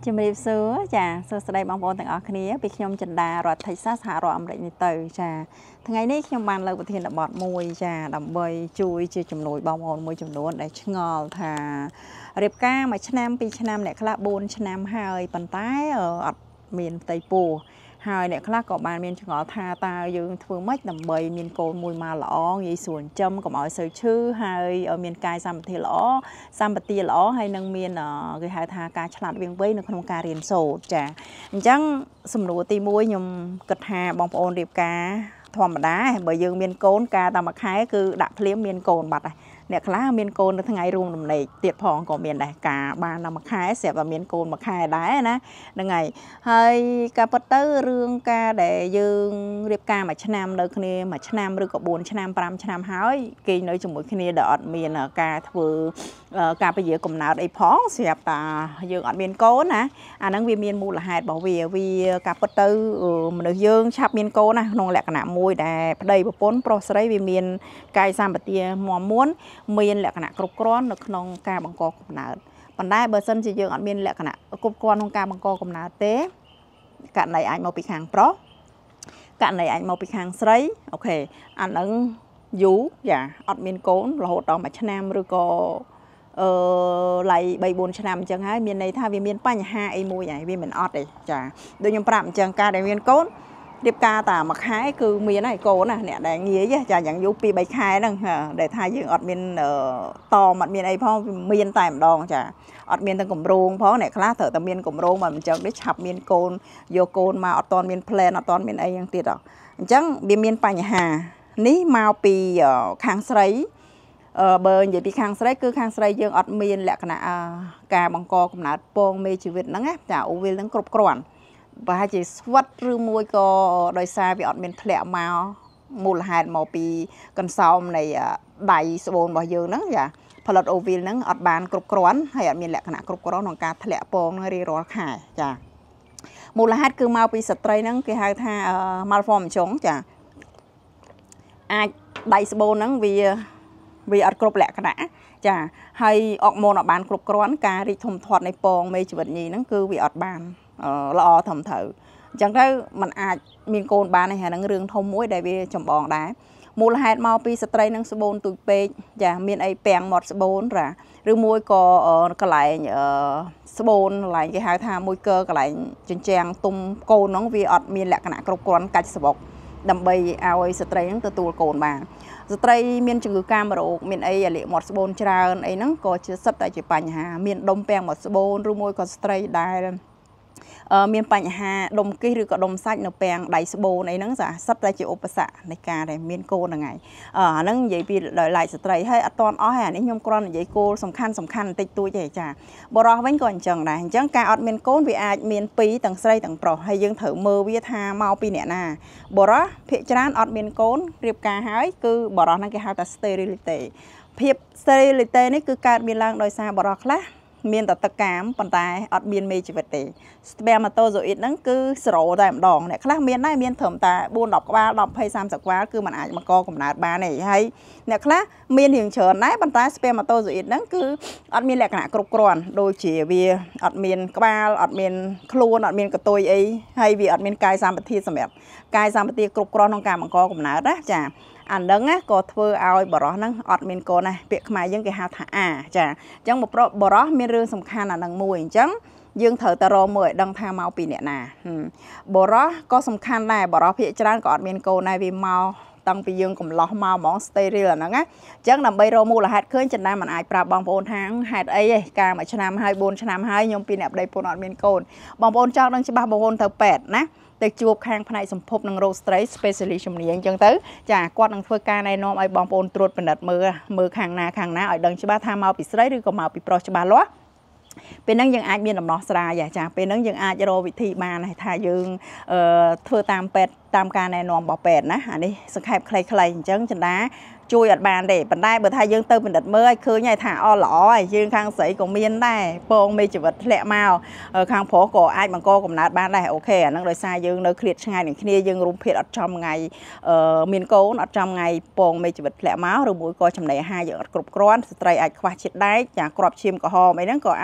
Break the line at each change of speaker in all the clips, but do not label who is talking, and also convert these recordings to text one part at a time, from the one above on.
ជំរាបសួរចាសួស្តីបងប្អូនទាំងអស់គ្នាពីខ្ញុំចិន្តារដ្ឋថៃសាសហរដ្ឋអាមេរិកនេះទៅចាថ្ងៃនេះខ្ញុំបានលើកប្រធានបទមួយចាដើម្បីជួយជាជំនួយបងប្អូនមួយចំនួនដែលឆ្ងល់ថារៀបការមួយឆ្នាំពីរឆ្នាំអ្នកខ្លះ4ឆ្នាំហើយប៉ុន្តែអត់មានផ្ទៃពោះហើយអ្នកខ្លះក៏បានមានឆ្ងល់ថាតើយើងធ្វើម៉េចដើម្បីមានកូនមួយមកល្អងាយស្រួលចិញ្ចឹមកុំឲ្យសូវឈឺហើយមានកាយសម្បត្តិល្អហើយនឹងមានគេហៅថាការឆ្លាតវៃវៃនៅក្នុងការរៀនសូត្រចាអញ្ចឹងសំណួរទី1ខ្ញុំគិតថាបងប្អូនរៀបការធម្មតាបើយើងមានកូនការតែមួយខែគឺដាក់ភ្លាមមានកូនបាត់ហើយអ្នកខ្លះមានកូននៅថ្ងៃរួមដំណេកទៀតផងក៏មានដែរការបានតែមួយខែស្រាប់តែមានកូនមួយខែដែរណាហ្នឹងហើយការពិតទៅរឿងការដែលយើងរៀបការមួយឆ្នាំនៅគ្នាមួយឆ្នាំឬក៏4ឆ្នាំ5ឆ្នាំហើយគេនៅជាមួយគ្នាដែលអត់មានការធ្វើការពជាកំណើតអីផងស្រាប់តែយើងអត់មានកូនណាអាហ្នឹងវាមានមូលហេតុរបស់វាការពិតទៅមនុស្សយើងឆាប់មានកូនណាក្នុងលក្ខណៈមួយដែលប្តីប្រពន្ធប្រុសស្រីវាមានកាយសម្បត្តិមាំមួនមានលក្ខណៈគ្រប់គ្រាន់នៅក្នុងការបង្កកំណើតប៉ុន្តែបើសិនជាយើងអត់មានលក្ខណៈគ្រប់គ្រាន់ក្នុងការបង្កកំណើតទេករណីអាចមកពីខាងប្រុសករណីអាចមកពីខាងស្រីអូខេអាហ្នឹងយូរយ៉ាអត់មានកូនរហូតដល់មួយឆ្នាំឬក៏ឡៃ3 4ឆ្នាំអញ្ចឹងហើយមានន័យថាវាមានបញ្ហាអីមួយហើយវាមិនអត់ទេចាដូចខ្ញុំប្រាប់អញ្ចឹងការដែលមានកូនរៀបការតែមួយខែគឺមានហើយកូនណាអ្នកដែលងាយចាយ៉ាងយូរ2 3ខែហ្នឹងដែលថាយើងអត់មានតមអត់មានអីផងមានតែម្ដងចាអត់មានទាំងកម្រងផងអ្នកខ្លះត្រូវតែមានកម្រងមកអញ្ចឹងទេឆាប់មានកូនយកកូនមកអត់ទាន់មាន plan អត់ទាន់មានអីយ៉ាងទៀតអញ្ចឹងវាមានបញ្ហានេះមកពីខាងស្រីបើនិយាយពីខាងស្រីគឺខាងស្រីយើងអត់មានលក្ខណៈការបង្កកំណើតពងមេជីវិតហ្នឹងណាចាអូវីលហ្នឹងគ្រប់គ្រាន់ប្រហែលជាស្វិតឬមួយក៏ដោយសារវាអត់មានធ្លាក់មកមូលហេតុមកពីកន្សោមនៃដៃស្បូនរបស់យើងហ្នឹងចាផលិតអូវីលហ្នឹងអត់បានគ្រប់គ្រាន់ហើយអត់មានលក្ខណៈគ្រប់គ្រាន់ក្នុងការធ្លាក់ពងហ្នឹងរៀងរាល់ខែចាមូលហេតុគឺមកពីស្ត្រីហ្នឹងគេហៅថា malformation ចាអាចដៃស្បូនហ្នឹងវាអត់គ្រប់លក្ខណៈចាហើយអុកម៉ូនអត់បានគ្រប់គ្រាន់ការរីកធំធាត់នៃពងមេជីវិតញីហ្នឹងគឺវាអត់បានល្អធំត្រូវអញ្ចឹងទៅมันអាចមានកូនបានហើយហ្នឹងរឿងធំមួយដែលវាចម្បងដែរមូលហេតុមកពីស្ត្រីនឹងស្បូនទូចពេកចាមានអីពាំងមាត់ស្បូនឬមួយក៏កន្លែងស្បូនកន្លែងគេហៅថាមួយកន្លែងចិញ្ចាំងទុំកូនហ្នឹងវាអត់មានលក្ខណៈគ្រប់គ្រាន់កាច់ស្បុកដើម្បីឲ្យស្ត្រីហ្នឹងទទួលកូនបានស្ត្រីមានជំងឺកាមរោគមានអីអាលៀកមាត់ស្បូនច្រើនអីហ្នឹងក៏ជាសិតតែជាបញ្ហាមានដុំពាំងមាត់ស្បូនឬមួយក៏ស្ត្រីដែលមានបញ្ហាដុំគិសឬក៏ដុំសាច់នៅពាំងដៃស្បូនអីហ្នឹងសិតតែជាឧបសគ្គនៃការដែលមានកូនហ្នឹងហើយអាហ្នឹងនិយាយពីដោយឡែកស្ត្រីហើយអត់តន់អស់ហើយអានេះខ្ញុំគ្រាន់និយាយគោលសំខាន់បន្តិចតួចទេចាបរោះវិញក៏អញ្ចឹងដែរអញ្ចឹងការអត់មានកូនវាអាចមានពីរទាំងស្រីទាំងប្រុសហើយយើងត្រូវមើលវាថាមកពីអ្នកណាបរោះភាគច្រើនអត់មានកូនរៀបការហើយគឺបរោះហ្នឹងគេហៅថា sterility ភាព sterility នេះគឺកើតមានឡើងដោយសារបរោះខ្លះមានតតកាមប៉ុន្តែអត់មានមេជីវិតទេ spermatozoid ហ្នឹងគឺ0តែម្ដងអ្នកខ្លះមានដែរមានត្រឹមតែ4 10ក្បាល10 20 30ក្បាលគឺมันអាចមកកកំណើតបានទេហើយអ្នកខ្លះមានរៀងច្រើនដែរប៉ុន្តែ spermatozoid ហ្នឹងគឺអត់មានលក្ខណៈគ្រប់គ្រាន់ដូចជាវាអត់មានក្បាលអត់មានខ្លួនអត់មានកតុយអីហើយវាអត់មានកាយសម្បត្តិសម្រាប់កាយសម្បត្តិគ្រប់គ្រាន់ក្នុងការបង្កកំណើតណាចាអាហ្នឹងក៏ធ្វើឲ្យបរោះហ្នឹងអត់មានកូនណាពាក្យខ្មែរយើងគេហៅថាអាចាអញ្ចឹងបរោះមានរឿងសំខាន់អាហ្នឹងមួយអញ្ចឹងយើងត្រូវតែរកមើលឲ្យដឹងថាមកពីអ្នកណាបរោះក៏សំខាន់ដែរបរោះភាគច្រើនក៏អត់មានកូនដែរវាមកតាំងពីយើងកំឡោះមកហ្មង steril អាហ្នឹងណាអញ្ចឹងដើម្បីរកមូលហេតុឃើញចិនដែរมันអាចប្រាប់បងប្អូនថាហេតុអីឯងការមួយឆ្នាំហើយ4ឆ្នាំហើយខ្ញុំពីអ្នកប្តីប្រពន្ធអត់មានកូនបងប្អូនចង់ដឹងច្បាស់បងប្អូនទៅពេទ្យណាទៅជួបខាងផ្នែកសម្ភពនិងរោគស្ត្រី specialist ជំនាញអញ្ចឹងទៅចាគាត់នឹងធ្វើការណែនាំឲ្យបងប្អូនត្រួតពិនិត្យមើលខាងណាឲ្យដឹងច្បាស់ថាមកពីស្រីឬក៏មកពីប្រុសច្បាស់លាស់ពេលហ្នឹងយើងអាចមានដំណោះស្រាយចាពេលហ្នឹងយើងអាចរកវិធីបានថាយើងធ្វើតាមពេទ្យតាមការណែនាំរបស់ពេទ្យណាអានេះសង្ខេបខ្លីៗអញ្ចឹងចិន្តាជួយអត់បានទេប៉ុន្តែបើថាយើងទៅពិនិត្យមើលឲ្យឃើញថាល្អហើយយើងខាងស្រីក៏មានដែរពងមេជីវិតធ្លាក់មកខាងប្រុសក៏អាចបង្កកំណើតបានដែរអូខេអាហ្នឹងដោយសារយើងនៅឃ្លាតឆ្ងាយនឹងគ្នាយើងរួមភេទអត់ចំថ្ងៃមានកូនអត់ចំថ្ងៃពងមេជីវិតធ្លាក់មកឬមួយក៏ចំណីអាហារយើងអត់គ្រប់គ្រាន់ស្ត្រីអាចខ្វះជាតិដែកចាគ្រាប់ឈាមក្រហមអីហ្នឹងក៏អាចជាកត្តា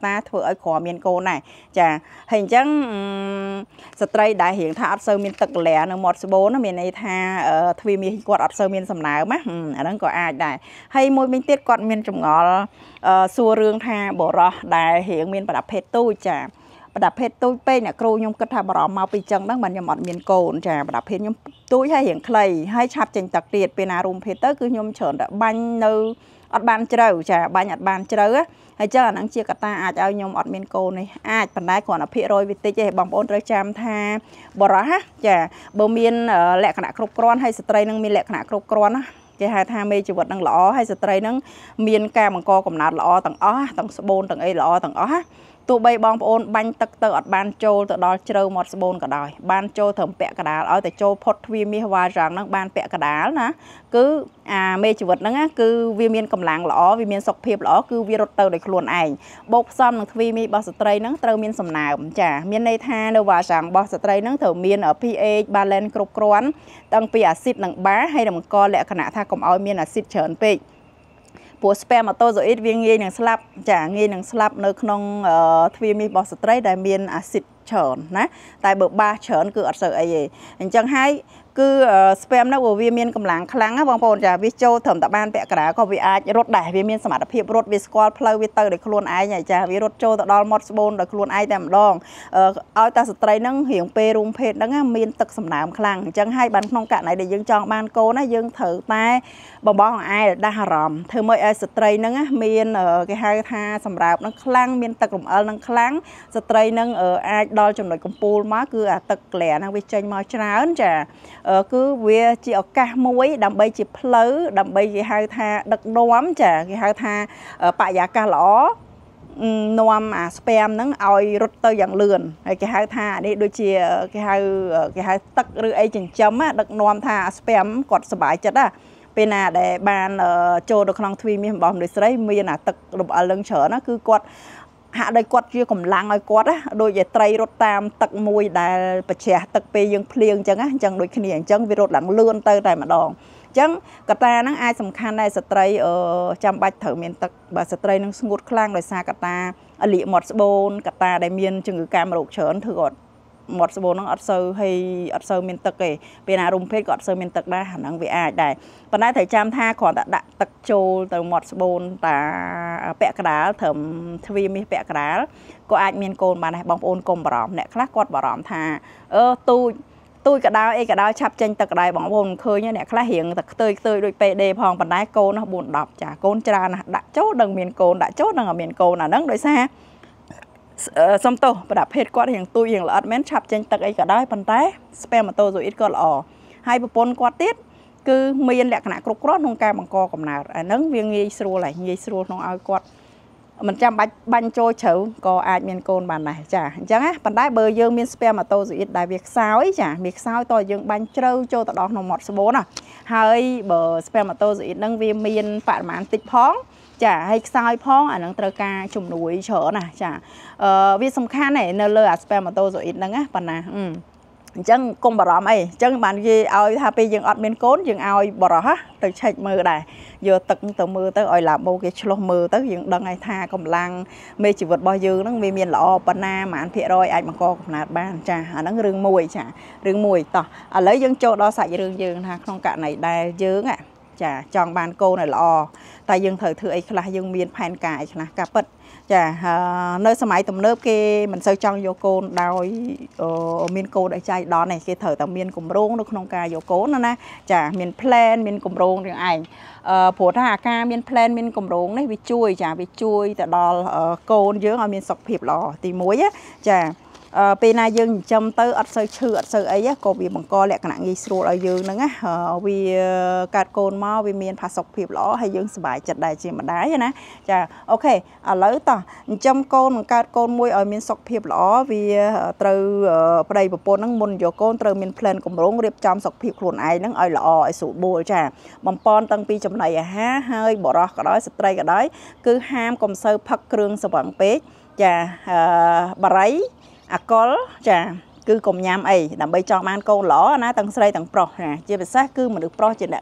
តាធ្វើឲ្យក្រមានកូនដែរចាហើយអញ្ចឹងស្ត្រីដែលរៀងថាអត់សូវមានទឹកកលែនៅមាត់ស្បូនមានន័យថាទ្វាមាសគាត់អត់សូវមានសំណើមណាអាហ្នឹងក៏អាចដែរហើយមួយវិញទៀតគាត់មានចម្ងល់សួររឿងថាបរោះដែលរៀងមានប្រដាប់ភេទទូចចាប្រដាប់ភេទទូចពេកអ្នកគ្រូខ្ញុំគិតថាបារម្ភមកពីចឹងហ្នឹងបានខ្ញុំអត់មានកូនចាប្រដាប់ភេទខ្ញុំទូចហើយរៀងខ្លីហើយឆាប់ចេញទឹកទៀតពេលណារួមភេទទៅគឺខ្ញុំច្រើនតែបាញ់នៅអត់បានជ្រៅចាបាញ់អត់បានជ្រៅហើយចឹងអាហ្នឹងជាកត្តាអាចឲ្យខ្ញុំអត់មានកូននេះអាចប៉ុន្តែគ្រាន់តែភាគរយវាតិចទេបងប្អូនត្រូវចាំថាបរោះចាបើមានលក្ខណៈគ្រប់គ្រាន់ហើយស្ត្រីនឹងមានលក្ខណៈគ្រប់គ្រាន់ណាគេហៅថាមេជីវិតនឹងល្អហើយស្ត្រីនឹងមានការបង្កកំណត់ល្អទាំងអស់ទាំងស្បូនទាំងអីល្អទាំងអស់ទោះបីបងប្អូនបាញ់ទឹកទៅអត់បានចូលទៅដល់ជ្រៅមាត់ស្បូនក៏ដោយបានចូលត្រឹមពាក់កណ្ដាលឲ្យតែចូលផុតទ្វារមាសវ៉ារ៉ាំងហ្នឹងបានពាក់កណ្ដាលណាគឺអាមេជីវិតហ្នឹងគឺវាមានកម្លាំងល្អវាមានសុខភាពល្អគឺវារត់ទៅដោយខ្លួនឯងបូកផ្សំនឹងទ្វារមាសរបស់ស្ត្រីហ្នឹងត្រូវមានសំណើមចាមានន័យថានៅវ៉ារ៉ាំងរបស់ស្ត្រីហ្នឹងត្រូវមាន pH balance គ្រប់គ្រាន់តាំងពីអាស៊ីតនិងបាហើយនឹងបង្កលក្ខណៈថាកុំឲ្យមានអាស៊ីតច្រើនពេកព្រោះ spermatozoid វាងាយនឹងស្លាប់ចាងាយនឹងស្លាប់នៅក្នុងទ្វារមាសរបស់ស្ត្រីដែលមានអាស៊ីតច្រើនណាតែបើបាសច្រើនគឺអត់សូវអីទេអញ្ចឹងហើយគឺ sperm នោះវាមានកម្លាំងខ្លាំងណាបងប្អូនចាវាចូលត្រឹមតែបានពាក់កណ្ដាលក៏វាអាចរត់ដែរវាមានសមត្ថភាពរត់វាស្គាល់ផ្លូវវាទៅដោយខ្លួនឯងហើយចាវារត់ចូលទៅដល់មាត់ស្បូនដោយខ្លួនឯងតែម្ដងឲ្យតែស្ត្រីហ្នឹងរៀងពេលរួមភេទហ្នឹងមានទឹកសំណើមខ្លាំងអញ្ចឹងហើយបានក្នុងករណីដែលយើងចង់បានកូនណាយើងត្រូវតែបងបងអែដាស់អារម្មណ៍ធ្វើម៉េចឲ្យស្ត្រីហ្នឹងមានគេហៅថាសម្រាប់ហ្នឹងខ្លាំងមានទឹករំអិលហ្នឹងខ្លាំងស្ត្រីហ្នឹងអាចដល់ចំណុចកំពូលមកគឺអាទឹកក្លែហ្នឹងវាចេញមកច្រើនចាគឺវាជាឱកាសមួយដើម្បីជាផ្លូវដើម្បីគេហៅថាដឹកនាំចាគេហៅថាបរិយាកាសល្អនាំអាស្ពែមហ្នឹងឲ្យរត់ទៅយ៉ាងលឿនហើយគេហៅថានេះដូចជាគេហៅទឹកឬអីចិញ្ចឹមដឹកនាំថាស្ពែមគាត់សុបាយចិត្តណាពេលណាដែលបានចូលទៅក្នុងទ្វារមាសរបស់មនុស្សស្រីមានអាទឹករំអិលនឹងច្រើនណាគឺគាត់ហាក់ដូចគាត់ជាកម្លាំងឲ្យគាត់ណាដូចជាត្រីរត់តាមទឹកមួយដែលប្រជ្រះទឹកពេលយើងភ្លៀងអញ្ចឹងណាអញ្ចឹងដូចគ្នាអញ្ចឹងវារត់ឡើងលឿនទៅតែម្ដងអញ្ចឹងកត្តាហ្នឹងអាចសំខាន់ដែរស្ត្រីចាំបាច់ត្រូវមានទឹកបើស្ត្រីនឹងស្ងួតខ្លាំងដោយសារកត្តាលៀកមាត់ស្បូនកត្តាដែលមានជំងឺកាមរោគច្រើនធ្វើគាត់មាត់ស្បូនហ្នឹងអត់សូវមានទឹកទេពេលណារុំភេទក៏អត់សូវមានទឹកដែរហ្នឹងវាអាចដែរប៉ុន្តែត្រូវចាំថាគ្រាន់តែដាក់ទឹកចូលទៅមាត់ស្បូនតាពាក់កណ្ដាលត្រឹមទ្វារមាសពាក់កណ្ដាលក៏អាចមានកូនបានដែរបងប្អូនកុំបារម្ភអ្នកខ្លះគាត់បារម្ភថាទូចកដោអីកដោឆាប់ចេញទឹកកដៅបងប្អូនឃើញអ្នកខ្លះរៀងតែខ្ទើយដូច PD ផងប៉ុន្តែកូននោះ4 10ចាកូនច្រើនណាស់ដាក់ចូលដឹងមានកូនដាក់ចូលដឹងមានកូនអាហ្នឹងដោយសារសំទោសប្រដាប់ភេទគាត់រៀងទូចរៀងល្អិតមែនឆាប់ចេញទឹកអីក៏ដោយប៉ុន្តែ spermatozoid គាត់ល្អហើយប្រពន្ធគាត់ទៀតគឺមានលក្ខណៈគ្រប់គ្រាន់ក្នុងការបង្កកំណើតអាហ្នឹងវាងាយស្រួលហើយងាយស្រួលក្នុងឲ្យគាត់មិនចាំបាច់បាញ់ចូលជ្រៅក៏អាចមានកូនបានដែរចាអញ្ចឹងណាប៉ុន្តែបើយើងមាន spermatozoid ដែលវាខ្សោយចាវាខ្សោយតើយើងបាញ់ជ្រៅចូលទៅដល់ក្នុងមាត់ស្បូនណាហើយបើ spermatozoid ហ្នឹងវាមានបរិមាណតិចផងចាហើយខ្សោយផងអានឹងត្រូវការជំនួយច្រើនណាចាវាសំខាន់នៅលើអា spermatozoid ហ្នឹងណាប៉ុណ្ណាអញ្ចឹងកុំបារម្ភអីអញ្ចឹងបាននិយាយឲ្យថាពេលយើងអត់មានកូនយើងឲ្យបរោះទៅឆែកមើលដែរយកទឹកទៅមើលទៅឲ្យឡាបូគេឆ្លោះមើលទៅយើងដឹងហើយថាកម្លាំងមេជីវិតរបស់យើងហ្នឹងវាមានល្អប៉ុណ្ណាប្រហែលភាគរយអាចបង្កកំណើតបានចាអាហ្នឹងរឿងមួយចារឿងមួយតោះឥឡូវយើងចូលដល់សាច់រឿងយើងថាក្នុងករណីដែលយើងចាចង់បានកូនឲ្យល្អតែយើងត្រូវធ្វើអីខ្លះយើងមានផែនការអីខ្លះការពិតចានៅសម័យទំនើបគេមិនសូវចង់យកកូនដោយមានកូនឲ្យចៃដន្យទេគេត្រូវតែមានគម្រោងនៅក្នុងការយកកូនណាចាមាន plan មានគម្រោងទាំងឯងព្រោះថាអាការមាន plan មានគម្រោងនេះវាជួយទៅដល់កូនយើងឲ្យមានសុខភាពល្អទី1ចាពេលណាយើងចិញ្ចឹមទៅអត់សូវឈឺអត់សូវអីក៏វាបង្កលក្ខណៈងាយស្រួលឲ្យយើងហ្នឹងណាវាកាត់កូនមកវាមានផាសុខភាពល្អហើយយើងសុបាយចិត្តដែរជាម្ដាយណាចាអូខេឥឡូវតោះចិញ្ចឹមកូនបង្កើតកូនមួយឲ្យមានសុខភាពល្អវាត្រូវប្តីប្រពន្ធហ្នឹងមុនយកកូនត្រូវមាន plan គម្រោងរៀបចំសុខភាពខ្លួនឯងហ្នឹងឲ្យល្អឲ្យស្រួលបួលចាបំពន់តាំងពីចំណីអាហារហើយបរោះក៏ដោយស្ត្រីក៏ដោយគឺហាមកុំសូវផឹកគ្រឿងស្រវឹងពេកចាបារីអាកុលចាគឺកុំញ៉ាំអីដើម្បីចង់បានកូនល្អណាទាំងស្រីទាំងប្រុសណាជាពិសេសគឺមនុស្សប្រុសជាអ្នក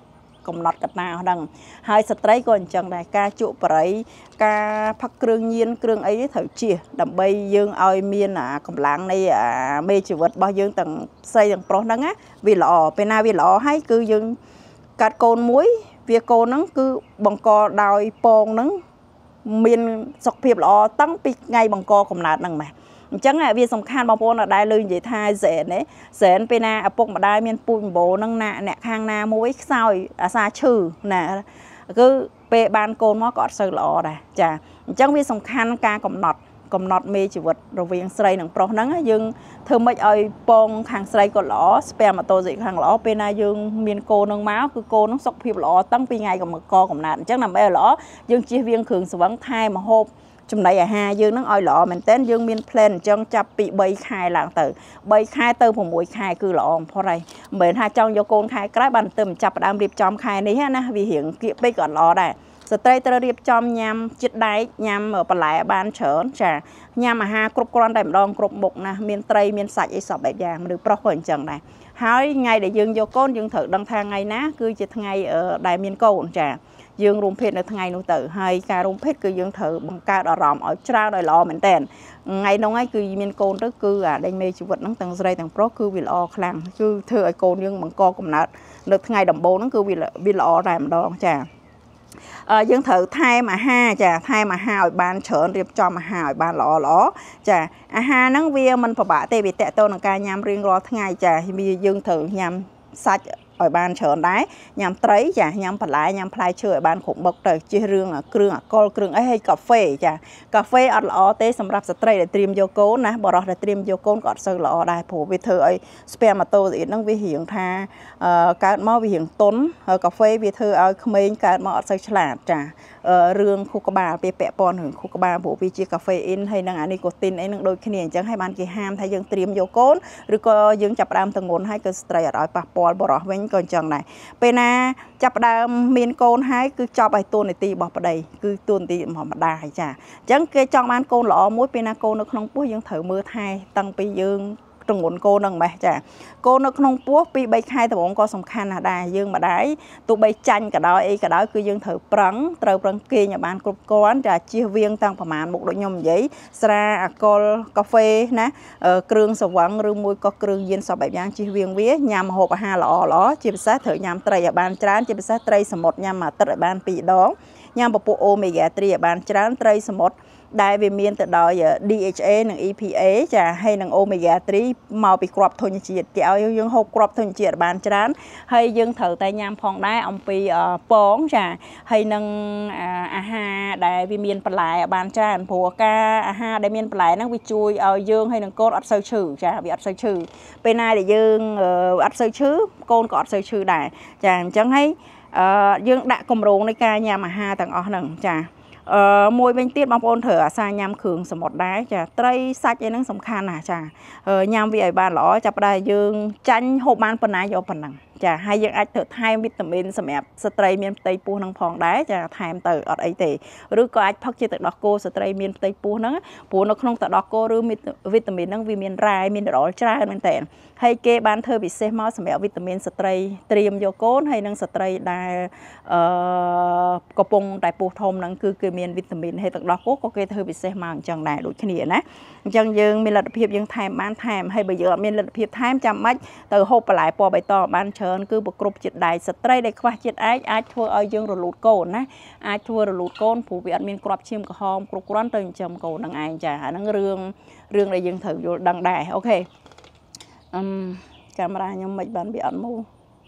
កំណត់កតាហ្នឹងហើយស្ត្រីក៏អញ្ចឹងដែរការជក់បរិយការផឹកគ្រឿងញៀនគ្រឿងអីត្រូវជៀសដើម្បីយើងឲ្យមានកម្លាំងនៃមេជីវិតរបស់យើងទាំងស្រីទាំងប្រុសហ្នឹងណាវាល្អពេលណាវាល្អហើយគឺយើងកាត់កូនមួយវាកូនហ្នឹងគឺបង្កដោយពងហ្នឹងមានសុខភាពល្អតាំងពីថ្ងៃបង្កកំណើតហ្នឹងម៉េះអញ្ចឹងវាសំខាន់បងប្អូនដែលលើនិយាយថាហ្សែនណាហ្សែនពេលណាឪពុកម្ដាយមានពូជម្បូរហ្នឹងណាអ្នកខាងណាមួយខ្សោយអាសាឈឺណាគឺពេលបានកូនមកក៏អត់សូវល្អដែរចាអញ្ចឹងវាសំខាន់ការកំណត់មេជីវិតរវាងស្រីនិងប្រុសហ្នឹងយើងធ្វើម៉េចឲ្យពងខាងស្រីក៏ល្អស្ពែម៉ាតូស៊ីខាងល្អពេលណាយើងមានកូននឹងមកគឺកូននឹងសុខភាពល្អតាំងពីថ្ងៃកំណើតអញ្ចឹងដើម្បីឲ្យល្អយើងជៀសវាងគ្រឿងស្រវឹងថែម្ហូបចំណីអាហារយើងនឹងឲ្យល្អមែនតើយើងមាន plan អញ្ចឹងចាប់ពី3ខែឡើងទៅ3ខែទៅ6ខែគឺល្អបំផុតហើយមិនមែនថាចង់យកកូនខែក្រោយបានទៅចាប់ផ្ដើមរៀបចំខែនេះណាវារៀងគៀកពេកក៏ល្អដែរស្ត្រីត្រូវរៀបចំញ៉ាំជាតិដែកញ៉ាំបន្លែបានច្រើនចាញ៉ាំអាហារគ្រប់គ្រាន់តែម្ដងគ្រប់មុខណាមានត្រីមានសាច់អីសពបែបយ៉ាងឬប្រុសក៏អញ្ចឹងដែរហើយថ្ងៃដែលយើងយកកូនយើងត្រូវដឹងថាថ្ងៃណាគឺជាថ្ងៃដែលមានកូនចាយើងរួមភេទនៅថ្ងៃនោះទៅហើយការរួមភេទគឺយើងត្រូវបង្កើតអារម្មណ៍ឲ្យច្រើនឲ្យល្អមែនតើថ្ងៃនោះហើយគឺមានកូនទៅគឺដេញមេជីវិតហ្នឹងទាំងស្រីទាំងប្រុសគឺវាល្អខ្លាំងគឺធ្វើឲ្យកូនយើងបង្កកំណើតនៅថ្ងៃដំបូងហ្នឹងគឺវាល្អតែម្ដងចាយើងត្រូវថែមអាហារចាថែមអាហារឲ្យបានច្រើនរៀបចំអាហារឲ្យបានល្អចាអាហារហ្នឹងវាមិនពិបាកទេវាតកតទៅនឹងការញ៉ាំរៀងរាល់ថ្ងៃចាវាយើងត្រូវញ៉ាំសាច់ឲ្យបានច្រើនដែរញ៉ាំត្រីចាញ៉ាំបន្លែញ៉ាំផ្លែឈើឲ្យបានគ្រប់មុខទៅជិះរឿងគ្រឿងអាកុលគ្រឿងអីហើយកាហ្វេចាកាហ្វេអត់ល្អទេសម្រាប់ស្ត្រីដែលត្រៀមយកកូនណាបរិសុទ្ធដែលត្រៀមយកកូនក៏អត់សូវល្អដែរព្រោះវាធ្វើឲ្យស្ពែម៉ាតូស៊ីហ្នឹងវារៀងថាកើតមកវារៀងទន់ហើយកាហ្វេវាធ្វើឲ្យក្មេងកើតមកអត់សូវឆ្លាតចារឿងខួរក្បាលពេលពាក់ព័ន្ធរឿងខួរក្បាលព្រោះវាជាកាហ្វេអ៊ីនហើយនឹងអានីកូទីនអីនឹងដូចគ្នាអញ្ចឹងហើយបានគេហាមថាយើងត្រៀមយកកូនឬក៏យើងចាប់ផ្ដើមទងន់ហើយក៏ស្ត្រីអត់ឲ្យប៉ះពាល់បរិសុទ្ធវិញក៏អញ្ចឹងដែរពេលណាចាប់ផ្ដើមមានកូនហើយគឺចប់ឲ្យតួនាទីរបស់ប្តីគឺតួនាទីរបស់ម្ដាយចាអញ្ចឹងគេចង់បានកូនល្អមួយពេលណាកូននៅក្នុងពោះយើងត្រូវមើលថែតាំងពីយើងទងន់កូននឹងម៉េះចាកូននៅក្នុងពោះពី3ខែដំបូងក៏សំខាន់ណាស់ដែរយើងម្ដាយទោះបីចាញ់ក៏ដោយអីក៏ដោយគឺយើងត្រូវប្រឹងគេងឲ្យបានគ្រប់គ្រាន់ចាជៀសវាងតាំងប្រមាណមុខដូចខ្ញុំនិយាយស្រាអាកុលកាហ្វេណាគ្រឿងស្រវឹងឬមួយក៏គ្រឿងញៀនសពបែបយ៉ាងជៀសវាងវាញ៉ាំម្ហូបអាហារល្អជាពិសេសត្រូវញ៉ាំត្រីឲ្យបានច្រើនជាពិសេសត្រីសមុទ្រញ៉ាំមួយអាទិត្យឲ្យបាន2ដងញ៉ាំពពុះអូមេហ្គា3ឲ្យបានច្រើនត្រីសមុទ្រដែលវាមានទៅដោយ DHA និង EPA ចាហើយនិង Omega 3មកពីគ្រាប់ធញ្ញជាតិគេឲ្យយើងហូបគ្រាប់ធញ្ញជាតិបានច្រើនហើយយើងត្រូវតែញ៉ាំផងដែរអំពីពងចាហើយនឹងអាហារដែលវាមានបន្លែបានច្រើនព្រោះការអាហារដែលមានបន្លែហ្នឹងវាជួយឲ្យយើងហើយនឹងកូនអត់សូវឈឺចាវាអត់សូវឈឺពេលណាដែលយើងអត់សូវឈឺកូនក៏អត់សូវឈឺដែរចាអញ្ចឹងហើយយើងដាក់កម្រងនៃការញ៉ាំអាហារទាំងអស់ហ្នឹងចាមួយវិញទៀតបងប្អូនត្រូវអាសាញ៉ាំគ្រឿងសមុទ្រដែរចាត្រីសាច់អីហ្នឹងសំខាន់ណាស់ចាញ៉ាំវាឲ្យបានល្អចាប់ផ្ដើមយើងចាញ់ហូបបានប៉ុណ្ណាយកប៉ុណ្ណឹងចាហើយយើងអាចធ្វើថែមវីតាមីនសម្រាប់ស្ត្រីមានផ្ទៃពោះហ្នឹងផងដែរចាថែមទៅអត់អីទេឬក៏អាចផឹកជាទឹកដោះគោស្ត្រីមានផ្ទៃពោះហ្នឹងព្រោះនៅក្នុងទឹកដោះគោឬវីតាមីនហ្នឹងវាមានរ៉ែមីនរ៉ុលច្រើនមែនតើហើយគេបានធ្វើពិសេសមកសម្រាប់វីតាមីនស្ត្រីត្រៀមយកកូនហើយនិងស្ត្រីដែលកំពុងតែពោះធំហ្នឹងគឺគេមានវីតាមីនហើយទឹកដោះគោក៏គេធ្វើពិសេសមកអញ្ចឹងដែរដូចគ្នាណាអញ្ចឹងយើងមានលទ្ធភាពយើងថែមបានថែមហើយបើយើងអត់មានលទ្ធភាពថែមចាំបាច់ទៅហូបបន្លែពណ៌បៃតងបានច្រើនគឺប្រគ្រប់ជាតិដែកស្ត្រីដែលខ្វះជាតិឯកអាចធ្វើឲ្យយើងរលូតកូនណាអាចធ្វើរលូតកូនព្រោះវាអត់មានគ្រាប់ឈាមក្រហមគ្រប់គ្រាន់ទៅចិញ្ចឹមកូននឹងឯងចាអាហ្នឹងរឿងដែលយើងត្រូវយល់ដឹងដែរអូខេកាមេរ៉ាខ្ញុំមិនបានវាអត់មូល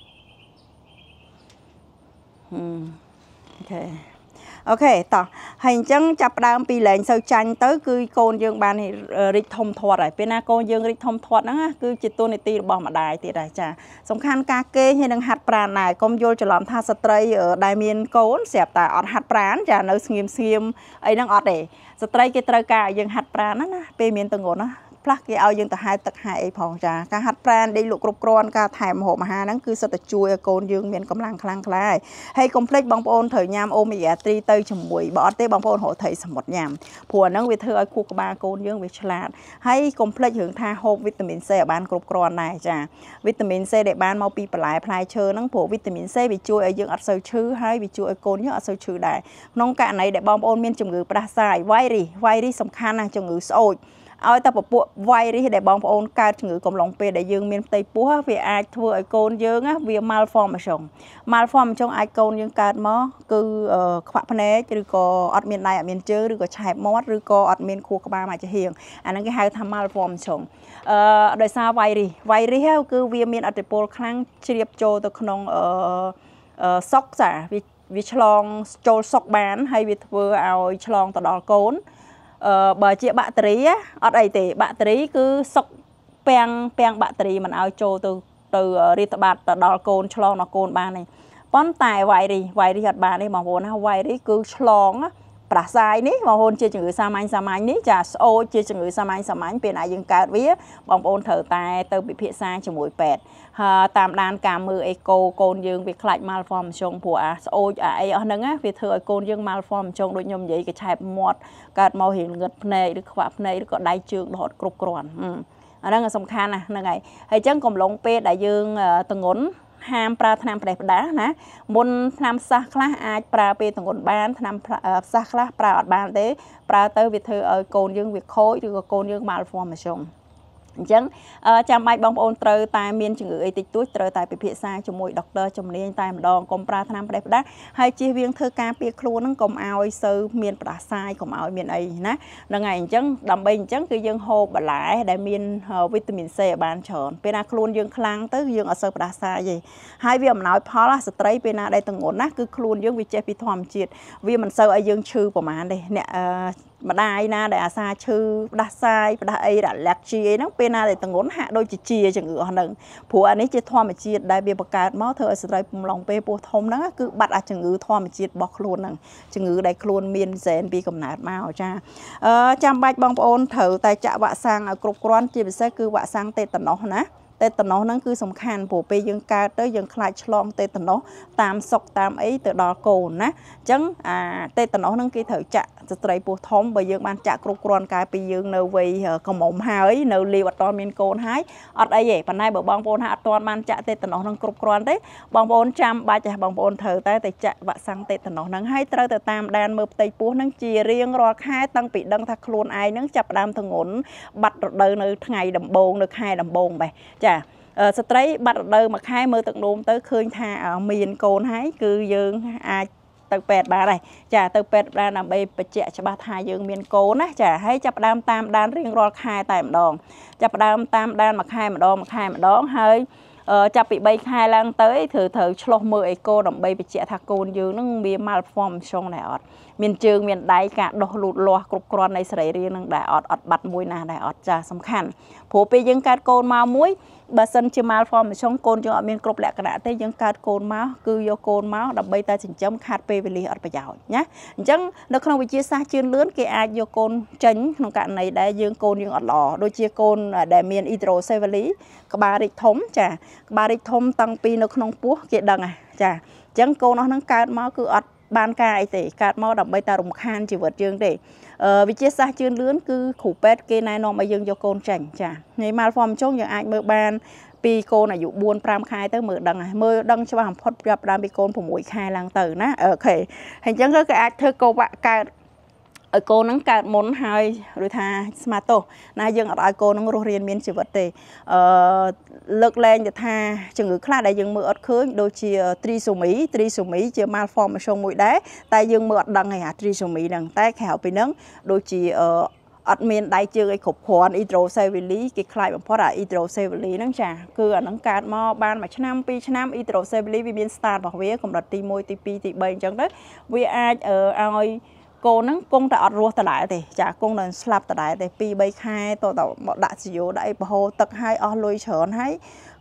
អូខេតោះហើយអញ្ចឹងចាប់ផ្ដើមពីលែងសូវចាញ់ទៅគឺកូនយើងបានរីកធំធាត់ហើយពេលណាកូនយើងរីកធំធាត់ហ្នឹងគឺជាតួនាទីរបស់ម្ដាយទៀតដែរចាសំខាន់ការគេងហើយនឹងហាត់ប្រាណដែរកុំយល់ច្រឡំថាស្ត្រីដែលមានកូនស្រាប់តែអត់ហាត់ប្រាណចានៅស្ងៀមអីហ្នឹងអត់ទេស្ត្រីគេត្រូវការឲ្យយើងហាត់ប្រាណណាពេលមានទងន់ណាផ្លាស់គេឲ្យយើងទៅហែទឹកហែអីផងចាការហាត់ប្រាណដេកលក់គ្រប់គ្រាន់ការថែមម្ហូបអាហារហ្នឹងគឺសុទ្ធតែជួយឲ្យកូនយើងមានកម្លាំងខ្លាំងក្លាហើយកុំភ្លេចបងប្អូនត្រូវញ៉ាំអូមេហ្គា3ទៅជាមួយបើអត់ទេបងប្អូនរកត្រីសមុទ្រញ៉ាំព្រោះអាហ្នឹងវាធ្វើឲ្យខួរក្បាលកូនយើងវាឆ្លាតហើយកុំភ្លេចរឿងថាហូបវីតាមីន C ឲ្យបានគ្រប់គ្រាន់ដែរចាវីតាមីន C ដែលបានមកពីបន្លែផ្លែឈើហ្នឹងព្រោះវីតាមីន C វាជួយឲ្យយើងអត់សូវឈឺហើយវាជួយឲ្យកូនយើងអត់សូវឈឺដែរក្នុងករណីដែលបងប្អូនមានជំងឺផ្ដាសាយវ៉ៃរីសសំខាន់ណាស់ជំងឺស្អូចឲ្យតែពពួកវ៉ៃរីសដែលបងប្អូនកើតជំងឺកំឡុងពេលដែលយើងមានផ្ទៃពោះវាអាចធ្វើឲ្យកូនយើងវា malformation អាចកូនយើងកើតមកគឺខ្វាក់ភ្នែកឬក៏អត់មានដៃអត់មានជើងឬក៏ឆែបមាត់ឬក៏អត់មានខួរក្បាលមកចំហៀងអាហ្នឹងគេហៅថា malformation ដោយសារវ៉ៃរីសគឺវាមានឥទ្ធិពលខ្លាំងជ្រាបចូលទៅក្នុងសុកចាវាឆ្លងចូលសុកបានហើយវាធ្វើឲ្យឆ្លងទៅដល់កូនបើជាបាក់តេរីអត់អីទេបាក់តេរីគឺសុកពាំងបាក់តេរីមិនឲ្យចូលទៅរាតត្បាតទៅដល់កូនឆ្លងដល់កូនបានទេប៉ុន្តែវ៉ៃរីសអត់បានទេបងប្អូនណាវ៉ៃរីសគឺឆ្លងប្រសាយនេះបងប្អូនជាជំងឺសាមញ្ញនេះចាស្អូចជាជំងឺសាមញ្ញពេលណាយើងកើតវាបងប្អូនត្រូវតែទៅពិភាក្សាជាមួយពេទ្យហើយតាមដានការមើលអេកូកូនយើងវាខ្លាច malformation ព្រោះអាស្អូចអីអស់ហ្នឹងវាធ្វើឲ្យកូនយើង malformation ដូចខ្ញុំនិយាយគេឆែបមាត់កើតមករៀងងឹតភ្នែកឬខ្វាក់ភ្នែកឬក៏ដៃជើងរហូតគ្រប់គ្រាន់អាហ្នឹងសំខាន់ណាស់ហ្នឹងហើយអញ្ចឹងកំឡុងពេលដែលយើងទងន់ហាមប្រើថ្នាំផ្ដេសផ្ដាសណាមុនថ្នាំផ្សះខ្លះអាចប្រើពេលទងន់បានថ្នាំផ្សះខ្លះប្រើអត់បានទេប្រើទៅវាធ្វើឲ្យកូនយើងវាខូចឬក៏កូនយើង malformation អញ្ចឹងចាំបាច់បងប្អូនត្រូវតែមានជំងឺអីតិចតួចត្រូវតែពិភាក្សាជាមួយដុកទ័រជំនាញតែម្ដងកុំប្រើថ្នាំផ្ដេសផ្ដាសហើយជៀសវាងធ្វើការពារខ្លួនហ្នឹងកុំឲ្យសូវមានផ្ដាសាយកុំឲ្យមានអីណាហ្នឹងហើយអញ្ចឹងដើម្បីអញ្ចឹងគឺយើងហូបបន្លែដែលមានវីតាមីន C ឲ្យបានច្រើនពេលណាខ្លួនយើងខ្លាំងទៅយើងអត់សូវផ្ដាសាយទេហើយវាអំណោយផលស្ត្រីពេលណាដែលទងន់ណាគឺខ្លួនយើងវាចេះពីធម្មជាតិវាមិនសូវឲ្យយើងឈឺប្រហែលទេអ្នកម្ដាយណាដែលអាសាឈឺផ្ដាសាយផ្ដាអីរលាក់ជាអីហ្នឹងពេលណាដែលទងន់ហាក់ដូចជាជំងឺអស់ហ្នឹងព្រោះអានេះជាធម្មជាតិដែលវាបង្កើតមកធ្វើឲ្យស្ត្រីពំឡុងពេលពោះធំហ្នឹងគឺបាត់អាជំងឺធម្មជាតិរបស់ខ្លួនហ្នឹងជំងឺដែលខ្លួនមានហ្សែនពីកំណើតមកចាចាំបាច់បងប្អូនត្រូវតែចាក់វ៉ាក់សាំងឲ្យគ្រប់គ្រាន់ជាពិសេសគឺវ៉ាក់សាំងតេតាណូសណាតេតាណូសហ្នឹងគឺសំខាន់ព្រោះពេលយើងកើតទៅយើងខ្លាចឆ្លងតេតាណូសតាមសុកតាមអីទៅដល់កូនណាអញ្ចឹងអាតេតាណូសហ្នឹងគេត្រូវចាក់ស្ត្រីពោះធំបើយើងបានចាក់គ្រប់គ្រាន់កាលពីយើងនៅវ័យកំមុំហើយនៅលាវអត់ទាន់មានកូនហើយអត់អីទេប៉ុន្តែបើបងប្អូនថាអត់ទាន់បានចាក់តេតាណូសហ្នឹងគ្រប់គ្រាន់ទេបងប្អូនចាំបាច់បងប្អូនត្រូវតែចាក់វ៉ាក់សាំងតេតាណូសហ្នឹងហើយត្រូវទៅតាមដានមើលផ្ទៃពោះហ្នឹងជារៀងរាល់ខែតាំងពីដឹងថាខ្លួនឯងហ្នឹងចាប់ផ្ដើមទងន់បាត់រដូវនៅថ្ងៃដំបូងនៅខែដំបូងបេះចាស្ត្រីបាត់រដូវមួយខែមើលទឹកនោមទៅឃើញថាមានកូនហើយគឺយើងអាចទៅពេទ្យបានហើយចាទៅពេទ្យបានដើម្បីបញ្ជាក់ច្បាស់ថាយើងមានកូនណាចាហើយចាប់ផ្ដើមតាមដានរៀងរាល់ខែតែម្ដងចាប់ផ្ដើមតាមដានមួយខែម្ដងហើយចាប់ពី3ខែឡើងទៅត្រូវឆ្លោះមើលអេកូដើម្បីបញ្ជាក់ថាកូនយើងនឹងវា malformation ដែរអត់មានជើងមានដៃការដុសលូតលាស់គ្រប់គ្រាន់នៃសរីរាង្គនឹងដែរអត់បាត់មួយណាដែរអត់ចាសំខាន់ព្រោះពេលយើងកើតកូនមកមួយបើសិនជា malformation កូនយើងអត់មានគ្រប់លក្ខណៈទេយើងកើតកូនមកគឺយកកូនមកដើម្បីតែចិញ្ចឹមខាត់ពេលវេលាអត់ប្រយោជន៍ណាអញ្ចឹងនៅក្នុងវិទ្យាសាស្ត្រជឿនលឿនគេអាចយកកូនចេញក្នុងករណីដែលកូនយើងអត់ល្អដូចជាកូនដែលមាន hydrocephaly ក្បាលរីកធំចាក្បាលរីកធំតាំងពីនៅក្នុងពោះគេដឹងចាអញ្ចឹងកូនអស់ហ្នឹងកើតមកគឺអត់បានការអីទេកើតមកដើម្បីតែរំខានជីវិតយើងទេវិទ្យាសាស្ត្រជឿនលឿនគឺគ្រូពេទ្យគេណែនាំឲ្យយើងយកកូនចេញចានៃ malformation យើងអាចមើលបានពីកូនអាយុ4-5 ខែទៅមើលដឹងហើយមើលដឹងច្បាស់បំផុតចាប់ដើមពីកូន6 ខែឡើងទៅណាអូខេហើយអញ្ចឹងគេអាចធ្វើកូវ៉ាក់កើតឲ្យកូនហ្នឹងកើតមុនហើយឬថាស្មាតោណាយើងអត់ឲ្យកូនហ្នឹងរស់រានមានជីវិតទេលើកលែងទៅថាជំងឺខ្លះដែលយើងមើលអត់ឃើញដូចជា trisomy ជា malformation មួយដែរតែយើងមើលអត់ដឹងឯអា trisomy ហ្នឹងតែក្រៅពីហ្នឹងដូចជាអត់មានដៃជើងអីគ្រប់គ្រាន់ hydrocephaly គេខ្លាចបំផុតអា hydrocephaly ហ្នឹងចាគឺអាហ្នឹងកើតមកបាន1ឆ្នាំ2ឆ្នាំ hydrocephaly វាមាន start របស់វាកម្រិតទី1ទី2ទី3អញ្ចឹងទៅវាអាចឲ្យកូនហ្នឹងគង់តែអត់រស់ដដែលទេចាគង់តែស្លាប់ដដែលទេ2-3 ខែតមកដាក់ស៊ីយ៉ូដាក់អីបហូរទឹកឲ្យអស់លុយច្រើនហើយក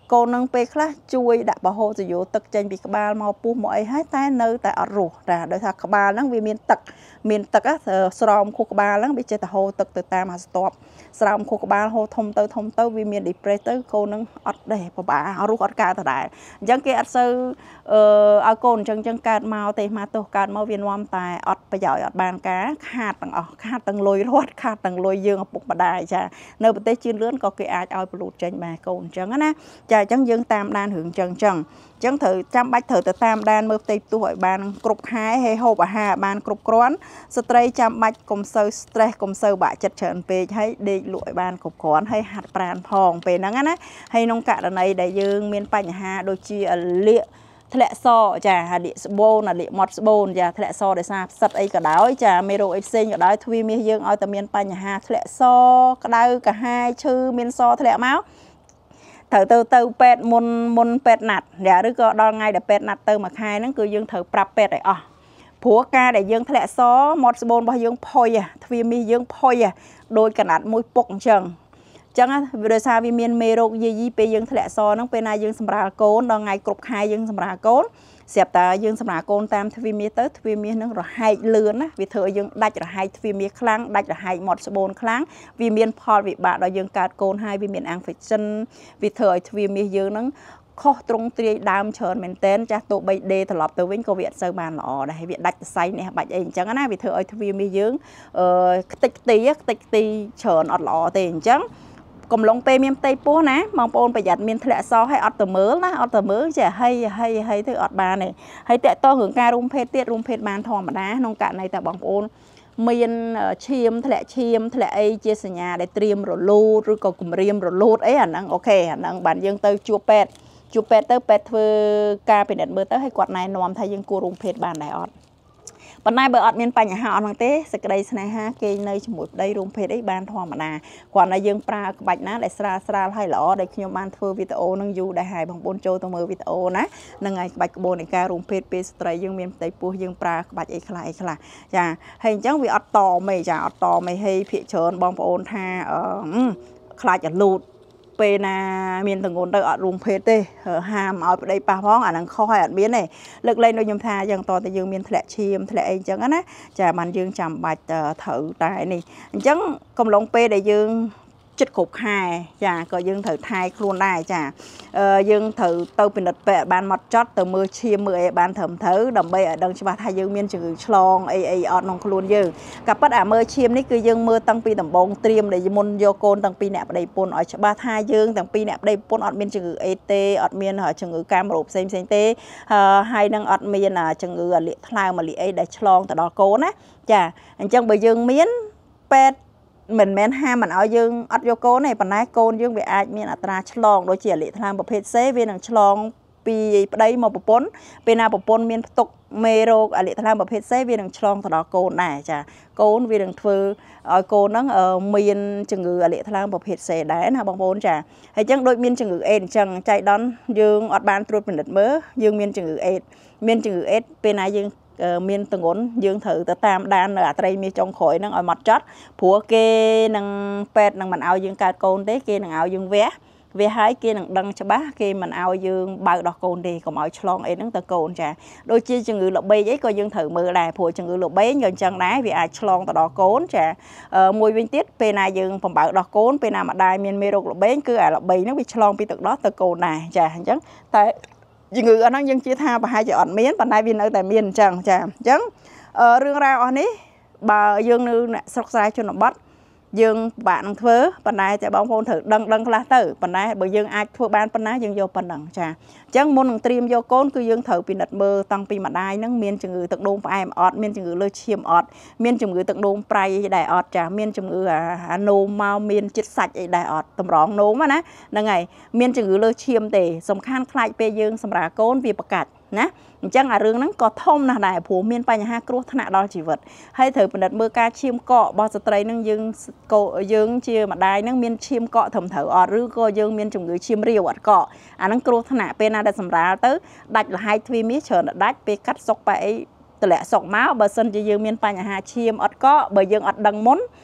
កូននឹងពេលខ្លះជួយដាក់បរហូតយោទឹកចេញពីក្បាលមកពុះមកអីហើយតែនៅតែអត់រស់តែដោយថាក្បាលហ្នឹងវាមានទឹកស្រោមខួរក្បាលហ្នឹងវាចេះតែហូរទឹកទៅតាមអាស្ទប់ស្រោមខួរក្បាលហូរធំទៅវាមាន depress ទៅកូននឹងអត់ដែរពិបាករស់អត់កើតទៅដែរអញ្ចឹងគេអត់សូវឲ្យកូនអញ្ចឹងកើតមកទេមកទោះកើតមកវានាំតែអត់ប្រយោជន៍អត់បានការខាតទាំងអស់ខាតទាំងលុយរត់ខាតទាំងលុយយើងឪពុកម្ដាយចានៅប្រទេសជឿនលឿនក៏គេអាចឲ្យប្រលូតចេញបានកូនអញ្ចឹងណាចាអញ្ចឹងយើងតាមដានរឿងអញ្ចឹងត្រូវចាំបាច់ត្រូវទៅតាមដានមើលផ្ទៃផ្ទុះឲ្យបានគ្រប់ខែហើយហូបអាហារបានគ្រប់គ្រាន់ស្ត្រីចាំបាច់កុំសូវ stress កុំសូវបាក់ចិត្តច្រើនពេកហើយដេកលក់ឲ្យបានគ្រប់គ្រាន់ហើយហាត់ប្រាណផងពេលហ្នឹងណាហើយក្នុងករណីដែលយើងមានបញ្ហាដូចជាលាកធ្លាក់សចាលាកស្បូនលាកមាត់ស្បូនចាធ្លាក់សដោយសារផ្សិតអីក៏ដោយចាមេរោគអីផ្សេងក៏ដោយទ្វាមាសយើងឲ្យតែមានបញ្ហាធ្លាក់សក្តៅកាហាយឈឺមានសធ្លាក់មកត្រូវទៅពេទ្យមុនពេទ្យណាត់ឬក៏ដល់ថ្ងៃដែលពេទ្យណាត់ទៅមួយខែហ្នឹងគឺយើងត្រូវប្រាប់ពេទ្យឲ្យអស់ព្រោះការដែលយើងធ្លាក់សមាត់ស្បូនរបស់យើងផុយទ្វាមាសយើងផុយដោយកណាត់មួយពុកអញ្ចឹងវាដោយសារវាមានមេរោគយាយីពេលយើងធ្លាក់សហ្នឹងពេលណាយើងសម្រាលកូនដល់ថ្ងៃគ្រប់ខែយើងសម្រាលកូនស្រាប់តែយើងសម្រាលកូនតាមទ្វាមាសទៅទ្វាមាសហ្នឹងរហែកលឿនណាវាធ្វើឲ្យយើងដាច់រហែកទ្វាមាសខ្លាំងដាច់រហែកមាត់ស្បូនខ្លាំងវាមានផលវិបាកដល់យើងកើតកូនហើយវាមាន infection វាធ្វើឲ្យទ្វាមាសយើងហ្នឹងខុសត្រង់ទ្រាយដើមច្រើនមែនតែនចាស់ទោះបីដេត្រឡប់ទៅវិញក៏វាអត់សូវបានល្អដែរវាដាច់សរសៃនេះបាច់អីអញ្ចឹងណាវាធ្វើឲ្យទ្វាមាសយើងខ្ទេចខ្ទីច្រើនអត់ល្អទេអញ្ចឹងកំឡុងពេលមានផ្ទៃពោះណាបងប្អូនប្រយ័ត្នមានធ្លាក់សឲ្យអត់ទៅមើលណាអត់ទៅមើលចេះហើយទៅអត់បានទេហើយតើតោះរឿងការរួមភេទទៀតរួមភេទបានធម្មតាក្នុងករណីតែបងប្អូនមានឈាមធ្លាក់អីជាសញ្ញាដែលត្រៀមរលូតឬក៏គំរាមរលូតអីអាហ្នឹងអូខេអាហ្នឹងបានយើងទៅជួបពេទ្យទៅពេទ្យធ្វើការពិនិត្យមើលទៅឲ្យគាត់ណែនាំថាយើងគួររួមភេទបានដែរអត់ប៉ុន្តែបើអត់មានបញ្ហាអត់ហ្នឹងទេសេចក្តីស្នេហាគេនៅជាមួយប្តីរួមភេទអីបានធម្មតាគ្រាន់តែយើងប្រើក្បាច់ណាដែលស្រាលហើយល្អដែលខ្ញុំបានធ្វើវីដេអូហ្នឹងយូរដែរហើយបងប្អូនចូលទៅមើលវីដេអូណាហ្នឹងហើយក្បាច់ក្បូននៃការរួមភេទពេលស្ត្រីយើងមានផ្ទៃពោះយើងប្រើក្បាច់អីខ្លះចាហើយអញ្ចឹងវាអត់តមេហើយភាគច្រើនបងប្អូនថាខ្លាចរលូតពេលណាមានទងន់ទៅអត់រួមភេទទេហាមឲ្យប្តីប៉ះផងអាហ្នឹងខុសហើយអត់មានទេលើកលែងដូចខ្ញុំថាអញ្ចឹងតតែយើងមានធ្លាក់ឈាមធ្លាក់អីអញ្ចឹងណាចាបានយើងចាំបាច់ត្រូវតែនេះអញ្ចឹងកំឡុងពេលដែលយើងចិត្តគ្រប់ខែចាក៏យើងត្រូវថែខ្លួនដែរចាយើងត្រូវទៅពិនិត្យពេទ្យបានមកចត់ទៅមើលឈាមមើលអីបានត្រឹមត្រូវដើម្បីឲ្យដឹងច្បាស់ថាយើងមានជំងឺឆ្លងអីអត់ក្នុងខ្លួនយើងក៏ប៉ុន្តែមើលឈាមនេះគឺយើងមើលតាំងពីដំបូងត្រៀមដែលមុនយកកូនតាំងពីអ្នកប្តីប្រពន្ធឲ្យច្បាស់ថាយើងតាំងពីអ្នកប្តីប្រពន្ធអត់មានជំងឺអេទេអត់មានជំងឺកាមរោគផ្សេងទេហើយនឹងអត់មានជំងឺលាកថ្លើមលាកអីដែលឆ្លងទៅដល់កូនណាចាអញ្ចឹងបើយើងមានពេទ្យមិនមែនហាមមិនឲ្យយើងអត់យកកូនទេប៉ុន្តែកូនយើងវាអាចមានអត្រាឆ្លងដូចជាលាកថ្លើមប្រភេទ C វានឹងឆ្លងពីប្តីមកប្រពន្ធពេលណាប្រពន្ធមានផ្ទុកមេរោគលាកថ្លើមប្រភេទ C វានឹងឆ្លងទៅដល់កូនដែរចាកូនវានឹងធ្វើឲ្យកូនហ្នឹងមានជំងឺលាកថ្លើមប្រភេទ C ដែរណាបងប្អូនចាហើយអញ្ចឹងដូចមានជំងឺអេដអញ្ចឹងចៃដន្យយើងអត់បានត្រួតពិនិត្យមើលយើងមានជំងឺអេដពេលណាយើងមានទងន់យើងត្រូវទៅតាមដាននៅអត្រីមាសចុងក្រោយហ្នឹងឲ្យមកចត់ព្រោះគេនឹងពេទ្យនឹងមិនឲ្យយើងកើតកូនទេគេនឹងឲ្យយើងវះហើយគេនឹងដឹងច្បាស់គេមិនឲ្យយើងបើកដោះកូនទេកុំឲ្យឆ្លងអីហ្នឹងទៅកូនចាដូចជាជំងឺល្បេងអីក៏យើងត្រូវមើលដែរព្រោះជំងឺល្បេងក៏អញ្ចឹងដែរវាអាចឆ្លងទៅដល់កូនចាមួយវិញទៀតពេលណាយើងបំបើកដោះកូនពេលណាម្ដាយមានមេរោគល្បេងគឺអាល្បេងហ្នឹងវាឆ្លងពីទឹកដោះទៅកូនដែរចាអញ្ចឹងតែជំងឺអត់ហ្នឹងយើងជឿថាប្រហែលជាអត់មានប៉ុន្តែវានៅតែមានអញ្ចឹងចាអញ្ចឹងរឿងរ៉ាវអស់នេះបើយើងនៅស្រុកស្រែជនបទយើងពិបាកនឹងធ្វើប៉ុន្តែតែបងប្អូនត្រូវដឹងខ្លះទៅប៉ុន្តែបើយើងអាចធ្វើបានប៉ុណ្ណាយើងយកប៉ុណ្ណឹងចាអញ្ចឹងមុននឹងត្រៀមយកកូនគឺយើងត្រូវពិនិត្យមើលតាំងពីម្ដាយហ្នឹងមានជំងឺទឹកនោមផ្អែមអត់មានជំងឺលើសឈាមអត់មានជំងឺទឹកនោមប្រៃដែរអត់ចាមានជំងឺអានោមមកមានជាតិសាច់អីដែរអត់តម្រងនោមណាហ្នឹងហើយមានជំងឺលើសឈាមទេសំខាន់ខ្លាចពេលយើងសម្រាលកូនវាប្រកាច់ណាអញ្ចឹងអារឿងហ្នឹងក៏ធំណាស់ដែរព្រោះមានបញ្ហាគ្រោះថ្នាក់ដល់ជីវិតហើយត្រូវពិនិត្យមើលការឈាមកករបស់ស្ត្រីហ្នឹងយើងជាម្ដាយហ្នឹងមានឈាមកកត្រឹមត្រូវអត់ឬក៏យើងមានជំងឺឈាមរាវអត់កកអាហ្នឹងគ្រោះថ្នាក់ពេលណាដែលសម្រាលទៅដាច់លហាយទ្វាមាសច្រើនដាច់ពេលកាត់សុកបែអីតម្លាក់សុកមកបើសិនជាយើងមានបញ្ហាឈាមអត់កកបើយើងអត់ដឹងមុន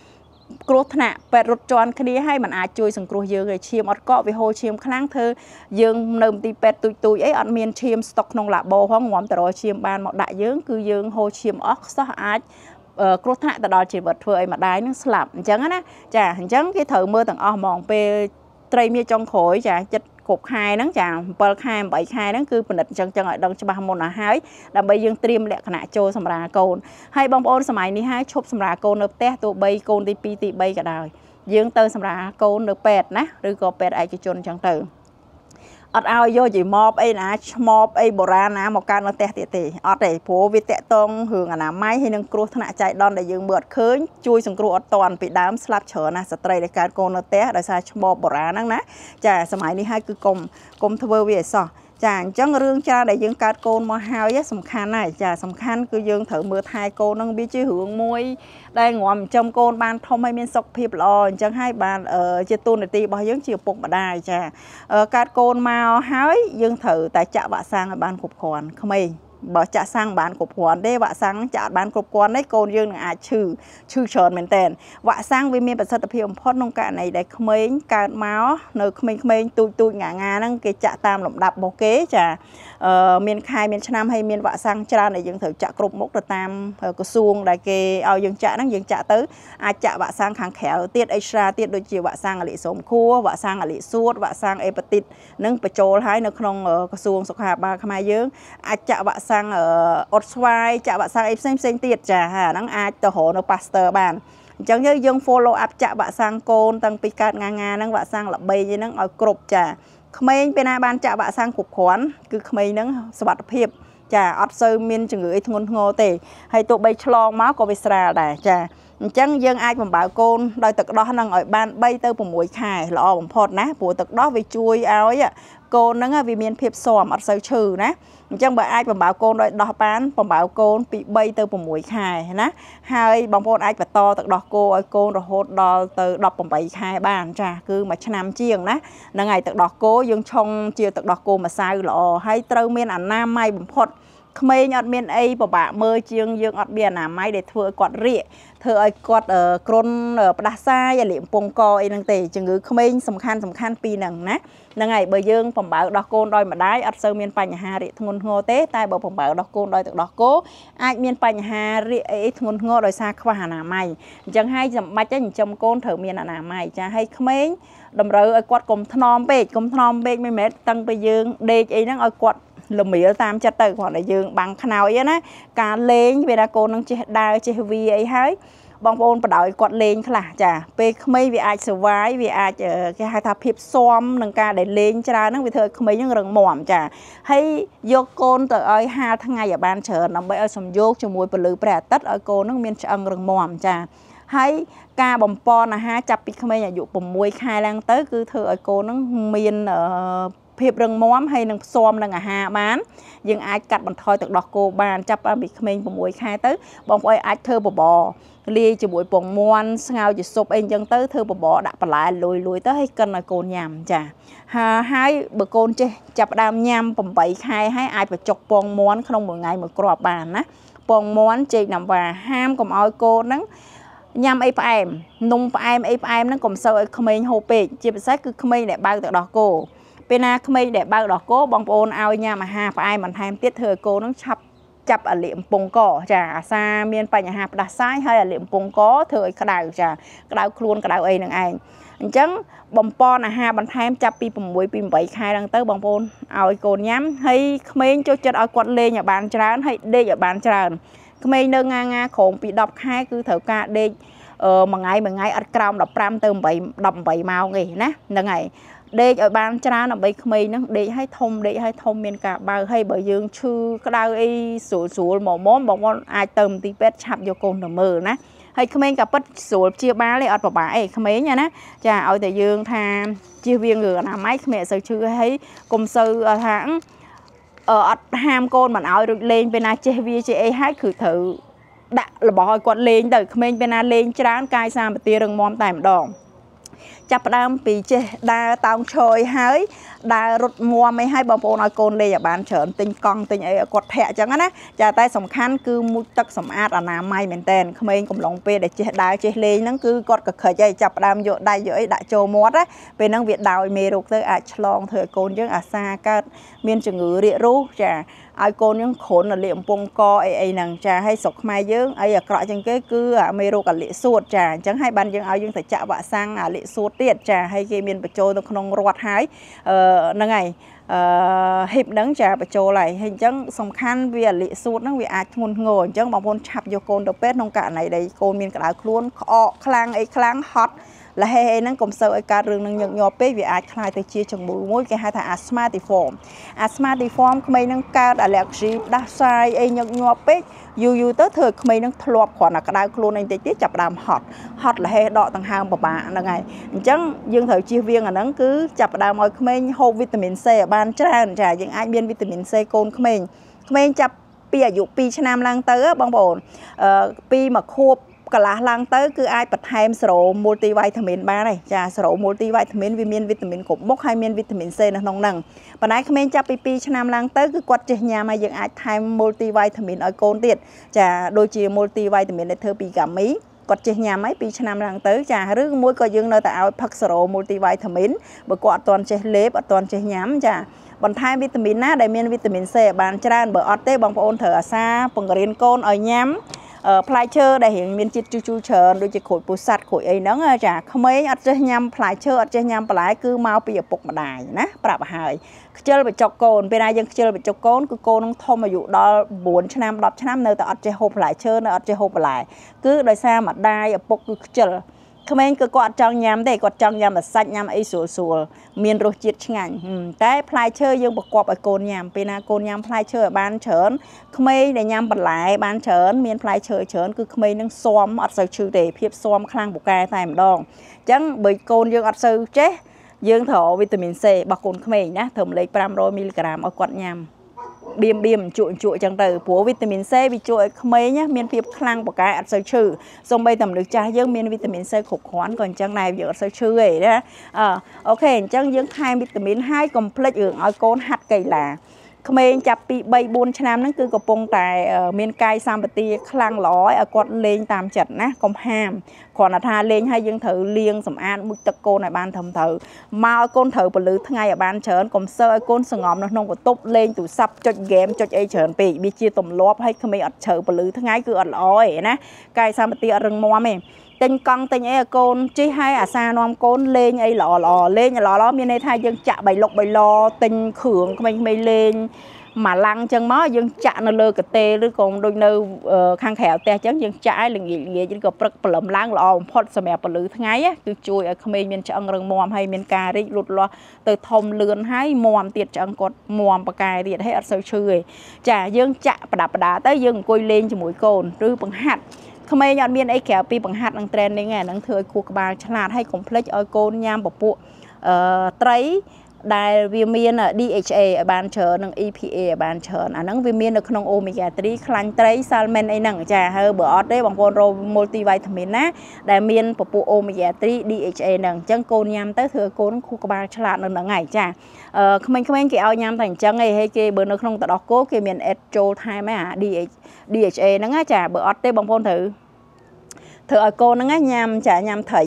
គ្រោះថ្នាក់ពេទ្យរត់ជន់គ្នាឲ្យมันអាចជួយសង្គ្រោះយើងឲ្យឈាមអត់កកវាហូរឈាមខ្លាំងធ្វើយើងនៅមន្ទីរពេទ្យទូចអីអត់មានឈាមស្តុកក្នុងឡាបូហងងំតរឈាមបានមកដាក់យើងគឺយើងហូរឈាមអស់ខ្សោះអាចគ្រោះថ្នាក់ទៅដល់ជីវិតធ្វើឲ្យម្ដាយនឹងស្លាប់អញ្ចឹងណាចាអញ្ចឹងគេត្រូវមើលទាំងអស់ហ្មងពេលត្រីមាសចុងក្រោយចាចិត្តគ្រប់ខែហ្នឹងចា7ខែ8ខែហ្នឹងគឺពិនិត្យអញ្ចឹងឲ្យដឹងច្បាស់មុនឲ្យហើយដើម្បីយើងត្រៀមលក្ខណៈចូលសម្រាលកូនហើយបងប្អូនសម័យនេះហើយឈប់សម្រាលកូននៅផ្ទះទោះបីកូនទី2ទី3ក៏ដោយយើងទៅសម្រាលកូននៅពេទ្យណាឬក៏ពេទ្យឯកជនអញ្ចឹងទៅអត់ឲ្យយកជីម៉បអីណាឆ្មបអីបុរាណណាមកកើតនៅផ្ទះទៀតទេអត់ទេព្រោះវាតាក់តងរឿងអនាម័យហើយនឹងគ្រោះថ្នាក់ចៃដន្យដែលយើងមើលអត់ឃើញជួយសង្គ្រោះអត់តាន់ពីដើមស្លាប់ច្រើនណាស់ស្ត្រីដែលកើតកូននៅផ្ទះដោយសារឆ្មបបុរាណហ្នឹងណាចាសម័យនេះហើយគឺកុំធ្វើវាឲ្យសោះចាអញ្ចឹងរឿងច្រើនដែលយើងកើតកូនមកហើយសំខាន់ហើយចាសំខាន់គឺយើងត្រូវមើលថែកូនហ្នឹងវាជារឿងមួយដែលងំចំកូនបានធំហើយមានសុខភាពល្អអញ្ចឹងហើយបានជាទូនាទីរបស់យើងជាឪពុកម្ដាយចាកើតកូនមកហើយយើងត្រូវតែចាក់វ៉ាក់សាំងឲ្យបានគ្រប់គ្រាន់ក្មេងបើចាក់សាំងបានគ្រប់គ្រាន់ទេវ៉ាក់សាំងចាក់បានគ្រប់គ្រាន់ទេកូនយើងនឹងអាចឈឺច្រើនមែនតើវ៉ាក់សាំងវាមានប្រសិទ្ធភាពបំផុតក្នុងករណីដែលក្មេងកើតមកនៅក្មេងៗទូចងាហ្នឹងគេចាក់តាមលំដាប់របស់គេចាមានខែមានឆ្នាំហើយមានវ៉ាក់សាំងច្រើនដែលយើងត្រូវចាក់គ្រប់មុខទៅតាមក្រសួងដែលគេឲ្យយើងចាក់ហ្នឹងយើងចាក់ទៅអាចចាក់វ៉ាក់សាំងខាងក្រៅទៀតអេក្ស្ត្រាទៀតដូចជាវ៉ាក់សាំងអាលីសូមខួរវ៉ាក់សាំងអាលីសួតវ៉ាក់សាំងអេប៉ាទីតនឹងបញ្ចូលហើយនៅក្នុងក្រសួងសុខាភិបាលខ្មែរយើងអាចចាក់វ៉ាក់សាំងអុតស្វាយចាក់វ៉ាក់សាំងអីផ្សេងទៀតចាហ្នឹងអាចទៅរកនៅ Pasteur បានអញ្ចឹងយើង follow up ចាក់វ៉ាក់សាំងកូនតាំងពីកើតងាហ្នឹងវ៉ាក់សាំងល្បីហ្នឹងឲ្យគ្រប់ចាក្មេងពេលណាបានចាក់វ៉ាក់សាំងគ្រប់គ្រាន់គឺក្មេងហ្នឹងសុវត្ថិភាពចាអត់សូវមានជំងឺអីធ្ងន់ធ្ងរទេហើយទោះបីឆ្លងមកក៏វាស្រាលដែរចាអញ្ចឹងយើងអាចបំរើកូនដោយទឹកដោះហ្នឹងឲ្យបាន3ទៅ6ខែល្អបំផុតណាព្រោះទឹកដោះវាជួយឲ្យកូនហ្នឹងវាមានភាពស៊ាំអត់សូវឈឺណាអញ្ចឹងបើអាចបំរើកូនដោយដោះបានបំរើកូនពី3ទៅ6ខែណាហើយបងប្អូនអាចបន្តទឹកដោះគោឲ្យកូនរហូតដល់ទៅ18ខែបានចាគឺមួយឆ្នាំជាងណាហ្នឹងហើយទឹកដោះគោយើងឆុងជាទឹកដោះគោម្សៅល្អហើយត្រូវមានអនាម័យបំផុតក្មេងអត់មានអីពិបាកមើលជាងយើងអត់មានអនាម័យដែលធ្វើឲ្យគាត់រាកធ្វើឲ្យគាត់គ្រុនផ្ដាសាយលាមពងកអីហ្នឹងទេជំងឺក្មេងសំខាន់ពីរហ្នឹងណាហ្នឹងហើយបើយើងបំបើដោះកូនដោយម្ដាយអត់សូវមានបញ្ហារាកធ្ងន់ធ្ងរទេតែបើបំបើដោះកូនដោយទឹកដោះគោអាចមានបញ្ហារាកអីធ្ងន់ធ្ងរដោយសារខ្វះអនាម័យអញ្ចឹងហើយចាំបាច់ចិញ្ចឹមកូនត្រូវមានអនាម័យចាហើយក្មេងតម្រូវឲ្យគាត់កុំថ្នមពេកមិនមែនតាំងពីយើងដេកអីហ្នឹងឲ្យគាត់ល្មៀលតាមចិត្តទៅគ្រាន់តែយើងបាំងខ្នើយណាការលេងពេលណាកូននឹងចេះដើរចេះវាអីហើយបងប្អូនបដ ாய் គាត់លេងខ្លះចាពេលក្មេងវាអាចស្វាយវាអាចគេហៅថាភាពស៊ាំនឹងការដែលលេងច្រើនហ្នឹងវាធ្វើឲ្យក្មេងហ្នឹងរឹងមាំចាហើយយកកូនទៅឲ្យហាលថ្ងៃឲ្យបានច្រើនដើម្បីឲ្យសំយោគជាមួយពន្លឺព្រះអាទិត្យឲ្យកូនហ្នឹងមានឆ្អឹងរឹងមាំចាហើយការបំពន់អាហារចាប់ពីក្មេងអាយុ6ខែឡើងទៅគឺធ្វើឲ្យកូនហ្នឹងមានភាពរឹងមាំហើយនឹងផ្សំនឹងអាហារបានយើងអាចកាត់បន្ថយទឹកដោះគោបានចាប់ពីក្មេង6ខែទៅបងប្អូនអាចធ្វើបបរលាយជាមួយពងមាន់ស្ងោរជាស៊ុបអីអញ្ចឹងទៅធ្វើបបរដាក់បន្លែលួយទៅឲ្យកិនឲ្យកូនញ៉ាំចាហើយបើកូនចេះចាប់ផ្ដើមញ៉ាំ8ខែហើយអាចបញ្ចុកពងមាន់ក្នុងមួយថ្ងៃមួយគ្រាប់បានណាពងមាន់ចេកណាំវ៉ាហាមកុំឲ្យកូនហ្នឹងញ៉ាំអីផ្អែមនំផ្អែមអីផ្អែមហ្នឹងកុំសូវឲ្យក្មេងហូបពេកជាពិសេសគឺក្មេងដែលបើកទឹកដោះគោពេលណាក្មេងដែលបើកដោះគោបងប្អូនឲ្យញ៉ាំអាហារផ្អែមបន្ថែមទៀតធ្វើឲ្យកូននឹងឆាប់ចាប់អាលៀកអំពង់កចាអាសាមានបញ្ហាផ្ដាសាយហើយអាលៀកអំពង់កធ្វើឲ្យក្តៅចាក្តៅខ្លួនក្តៅអីនឹងឯងអញ្ចឹងបំពន់អាហារបន្ថែមចាប់ពី6ពី8ខែឡើងទៅបងប្អូនឲ្យកូនញ៉ាំហើយក្មេងចូលចិត្តឲ្យគាត់លេងឲ្យបានច្រើនហើយដេកឲ្យបានច្រើនក្មេងនៅងាក្រោមពី10ខែគឺត្រូវការដេកមួយថ្ងៃអត់ក្រោម15ទៅ18ម៉ោងទេណាហ្នឹងហើយដេកឲ្យបានច្រើនដើម្បីក្មេងហ្នឹងដេកឲ្យធំមានការបើហើយបើយើងឈឺក្តៅអីស្រួលមកបងប្អូនអាចទៅមន្ទីរពេទ្យឆាប់យកកូនទៅមើលណាហើយក្មេងក៏ពិតស្រួលព្យាបាលទេអត់ពិបាកអីក្មេងណាចាឲ្យតែយើងថាជៀសវាងរឿងអនាម័យក្មេងអត់សូវឈឺហើយកុំសូវថាអត់ហាមកូនមិនឲ្យរួចលេងពេលណាចេះវាចេះអីហើយគឺត្រូវដាក់របស់ឲ្យគាត់លេងទៅក្មេងពេលណាលេងច្រើនកាយសម្បទារឹងមាំតែម្ដងចាប់ដើមពីចេះដើរតោងឈយហើយដើររត់មួមអីហើយបងប្អូនឲ្យកូនលេងឲ្យបានច្រើនទិញកង់ទិញអីគាត់ធាក់អញ្ចឹងណាចាតែសំខាន់គឺមុជទឹកសម្អាតអនាម័យមែនតើក្មេងកំឡុងពេលដែលចេះដើរចេះលេងហ្នឹងគឺគាត់ក៏ខិចហើយចាប់ដើមយកដៃយកអីដាក់ចូលមាត់ណាពេលហ្នឹងវាដោយមេរោគទៅអាចឆ្លងធ្វើឲ្យកូនយើងអាសាកើតមានជំងឺរាគរូសចាឲ្យកូនយើងគ្រុនលាកកំពង់កអីហ្នឹងចាហើយស្រុកខ្មែរយើងអីអាក្រក់ជាងគេគឺមេរោគអាលាកសួតចាអញ្ចឹងហើយបានយើងឲ្យយើងទៅចាក់វ៉ាក់សាំងអាលាកសួតទៀតចាហើយគេមានបញ្ចូលនៅក្នុងរដ្ឋហើយហ្នឹងហើយហ៊ីបហ្នឹងចាបញ្ចូលហើយអញ្ចឹងសំខាន់វាអាលាកសួតហ្នឹងវាអាចធ្ងន់ធ្ងរអញ្ចឹងបងប្អូនឆាប់យកកូនទៅពេទ្យក្នុងករណីដែលកូនមានក្តៅខ្លួនក្អកខ្លាំងអីខ្លាំងហត់លហេអីហ្នឹងកុំសូវឲ្យកើតរឿងនឹងញឹកញាប់ពេកវាអាចคล้ายទៅជាជំងឺមួយគេហៅថា asthmatiform ក្មេងហ្នឹងកើត allergy ដាស់សាយអីញឹកញាប់ពេកយូរទៅធ្វើឲ្យក្មេងហ្នឹងធ្លាប់គ្រាន់តែក្តៅខ្លួនអីតិចទៀតចាប់ដើមហត់លហេដកដង្ហើមពិបាកហ្នឹងហើយអញ្ចឹងយើងត្រូវជៀសវាងអាហ្នឹងគឺចាប់ដើមឲ្យក្មេងហូបវីតាមីន C ឲ្យបានច្រើនចាយើងអាចមានវីតាមីន C កូនក្មេងចាប់ពីអាយុ2ឆ្នាំឡើងទៅបងប្អូនពីមួយខួបកន្លះឡើងទៅគឺអាចបន្ថែមសេរ៉ូ multivitamin បានហើយចាសេរ៉ូ multivitamin វាមានវីតាមីនគ្រប់មុខហើយមានវីតាមីន C នៅក្នុងហ្នឹងប៉ុន្តែក្មេងចាប់ពី2ឆ្នាំឡើងទៅគឺគាត់ចេះញ៉ាំហើយយើងអាចថែម multivitamin ឲ្យកូនទៀតចាដូចជា multivitamin ដែលធ្វើពីកាមីគាត់ចេះញ៉ាំហើយ2ឆ្នាំឡើងទៅចាឬមួយក៏យើងនៅតែឲ្យផឹកសេរ៉ូ multivitamin បើគាត់អត់ទាន់ចេះលេបអត់ទាន់ចេះញ៉ាំចាបន្ថែមវីតាមីនណាដែលមានវីតាមីន C ឲ្យបានច្រើនបើអត់ទេបងប្អូនត្រូវអាសាបង្រៀនកូនឲ្យញ៉ាំផ្លែឈើដែលរៀងមានជាតិជូរច្រើនដូចជាក្រូចពោធិ៍សាត់ក្រូចអីហ្នឹងចាក្មេងអត់ចេះញ៉ាំផ្លែឈើអត់ចេះញ៉ាំបន្លែគឺមកពីឪពុកម្ដាយណាប្រាប់ឲ្យហើយខ្ជិលបញ្ចុកកូនពេលណាយើងខ្ជិលបញ្ចុកកូនគឺកូននឹងធំអាយុដល់9ឆ្នាំ10ឆ្នាំនៅតែអត់ចេះហូបផ្លែឈើនៅអត់ចេះហូបបន្លែគឺដោយសារម្ដាយឪពុកគឺខ្ជិលក្មេងគឺគាត់អត់ចង់ញ៉ាំទេគាត់ចង់ញ៉ាំតែសាច់ញ៉ាំអីស្រួលមានរសជាតិឆ្ងាញ់តែផ្លែឈើយើងប្រកបឲ្យកូនញ៉ាំពេលណាកូនញ៉ាំផ្លែឈើឲ្យបានច្រើនក្មេងដែលញ៉ាំបន្លែបានច្រើនមានផ្លែឈើច្រើនគឺក្មេងនឹងស៊ាំអត់សូវឈឺទេភាពស៊ាំខ្លាំងពូកែតែម្ដងអញ្ចឹងបើកូនយើងអត់សូវចេះយើងត្រូវវីតាមីន C របស់កូនក្មេងណាធ្វើម្លេខ500មីលីក្រាមឲ្យគាត់ញ៉ាំបៀមជក់អញ្ចឹងទៅព្រោះវីតាមីន C វាជួយឲ្យក្មេងមានភាពខ្លាំងពូកែអត់សូវឈឺសូម្បីតែមនុស្សចាស់យើងមានវីតាមីន C គ្រប់គ្រាន់ក៏អញ្ចឹងដែរយើងអត់សូវឈឺទេណាអូខេអញ្ចឹងយើងថែមវីតាមីនហើយកុំភ្លេចរឿងឲ្យកូនហាត់កីឡាក្មេងចាប់ពី3 4ឆ្នាំហ្នឹងគឺកំពុងតែមានកាយសម្បទាខ្លាំងល្អឲ្យគាត់លេងតាមចិត្តណាកុំហាមគ្រាន់តែថាលេងឲ្យយើងត្រូវលាងសម្អាតមុជទឹកកូនឲ្យបានត្រឹមត្រូវមកឲ្យកូនត្រូវពលឺថ្ងៃឲ្យបានច្រើនកុំសើឲ្យកូនសងំនៅក្នុងបន្ទប់លេងទូរស័ព្ទចុចហ្គេមចុចអីច្រើនពេកវាជាទម្លាប់ឲ្យក្មេងអត់ជ្រៅពលឺថ្ងៃគឺអត់ល្អទេណាកាយសម្បទាអត់រឹងមាំទេទិញកង់ទិញអីឲ្យកូនជិះឲ្យអាសានាំកូនលេងអីល្អលេងល្អមានន័យថាយើងចាក់បៃលុកបៃឡទិញគ្រឿងក្មេងៗលេងមកឡាំងចឹងមកយើងចាក់នៅលើកទេឬក៏ដូចនៅខាងក្រៅផ្ទះចឹងយើងចាក់ឲ្យល្ងាចឬក៏ព្រឹកព្រលឹមឡើងល្អបំផុតសម្រាប់ពលឺថ្ងៃគឺជួយឲ្យក្មេងមានឆ្អឹងរឹងមាំហើយមានការរីកលូតលាស់ទៅធំលឿនហើយមាំទៀតឆ្អឹងគាត់មាំបកាយទៀតហើយអត់សូវឈឺទេចាយើងចាក់ប្រដាប់ទៅយើងអង្គុយលេងជាមួយកូនឬបង្ហាត់ក្មេងអត់មានអីក្រៅពីបង្ហាត់នឹង training ហ្នឹងធ្វើឲ្យខួរក្បាលឆ្លាតហើយកុំភ្លេចឲ្យកូនញ៉ាំពពួកត្រីដែលវាមាន DHA ឲ្យបានច្រើននិង EPA ឲ្យបានច្រើនអាហ្នឹងវាមាននៅក្នុង omega 3 ខ្លាញ់ត្រី salmon អីហ្នឹងចាហើយបើអត់ទេបងប្អូនរក multivitamin ណាដែលមានពពួក omega 3 DHA ហ្នឹងអញ្ចឹងកូនញ៉ាំទៅធ្វើឲ្យកូនខួរក្បាលឆ្លាតនៅហ្នឹងហើយចាក្មេងៗគេឲ្យញ៉ាំតែអញ្ចឹងឯងហើយគេបើនៅក្នុងទឹកដោះគោគេមាន add ចូលថែមអា DHA ហ្នឹងចាបើអត់ទេបងប្អូនត្រូវឲ្យកូនហ្នឹងញ៉ាំត្រី